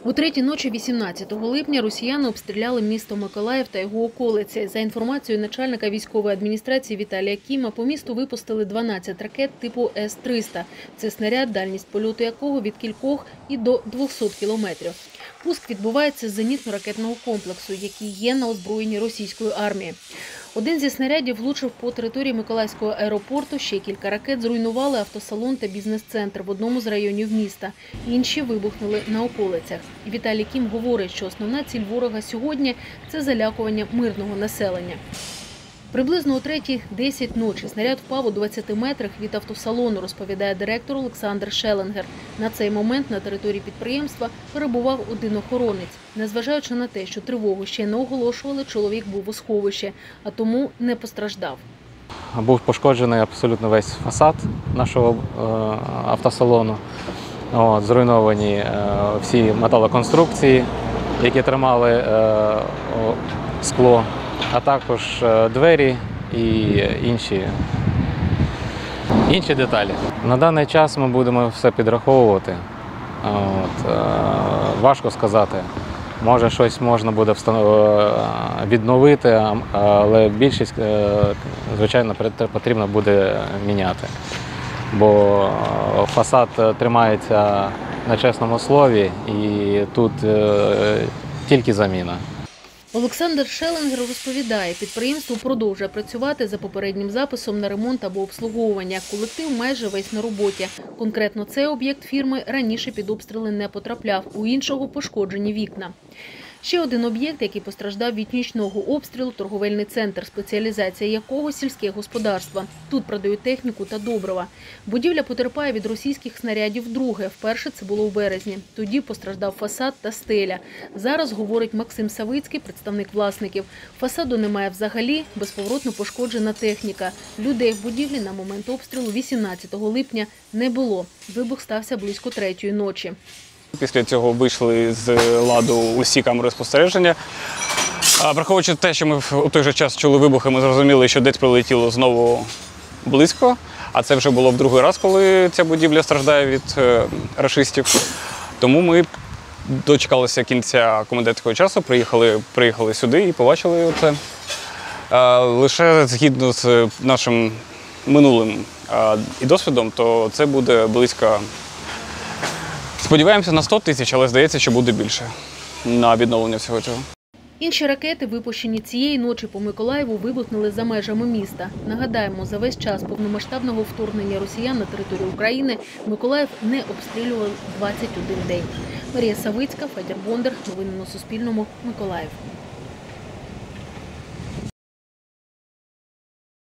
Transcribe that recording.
У третій ночі 18 липня росіяни обстріляли місто Миколаїв та його околиці. За інформацією начальника військової адміністрації Віталія Кіма, по місту випустили 12 ракет типу С-300. Це снаряд, дальність польоту якого від кількох і до 200 кілометрів. Пуск відбувається з зенітно-ракетного комплексу, який є на озброєнні російської армії. Один зі снарядів влучив по території Миколаївського аеропорту, ще кілька ракет зруйнували автосалон та бізнес-центр в одному з районів міста. Інші вибухнули на околицях. Віталій Кім говорить, що основна ціль ворога сьогодні – це залякування мирного населення. Приблизно о 3:10 ночі снаряд впав у 20 метрах від автосалону, розповідає директор Олександр Шеленгер. На цей момент на території підприємства перебував один охоронець. Незважаючи на те, що тривогу ще не оголошували, чоловік був у сховищі, а тому не постраждав. Був пошкоджений абсолютно весь фасад нашого автосалону. Зруйновані всі металоконструкції, які тримали скло, а також двері і інші деталі. На даний час ми будемо все підраховувати. Важко сказати. Може, щось можна буде відновити, але більшість, звичайно, потрібно буде міняти. Бо фасад тримається на чесному слові і тут тільки заміна. Олександр Шеленгер розповідає, підприємство продовжує працювати за попереднім записом на ремонт або обслуговування. Колектив майже весь на роботі. Конкретно цей об'єкт фірми раніше під обстріли не потрапляв, у іншого пошкоджені вікна. Ще один об'єкт, який постраждав від нічного обстрілу – торговельний центр, спеціалізація якого – сільське господарство. Тут продають техніку та добрива. Будівля потерпає від російських снарядів вдруге. Вперше це було у березні. Тоді постраждав фасад та стеля. Зараз, говорить Максим Савицький, представник власників, фасаду немає взагалі, безповоротно пошкоджена техніка. Людей в будівлі на момент обстрілу 18 липня не було. Вибух стався близько 3-ї ночі. Після цього вийшли з ладу усі камери спостереження. Враховуючи те, що ми у той же час чули вибухи, ми зрозуміли, що десь прилетіло знову близько. А це вже було в другий раз, коли ця будівля страждає від рашистів. Тому ми дочекалися кінця комендантського часу, приїхали сюди і побачили це. Лише згідно з нашим минулим і досвідом, то це буде близько. Сподіваємося на 100 тисяч, але здається, що буде більше на відновлення всього цього. Інші ракети, випущені цієї ночі по Миколаєву, вибухнули за межами міста. Нагадаємо, за весь час повномасштабного вторгнення росіян на територію України Миколаїв не обстрілювали 21 день. Марія Савицька, Федір Бондар. Новини на Суспільному. Миколаїв.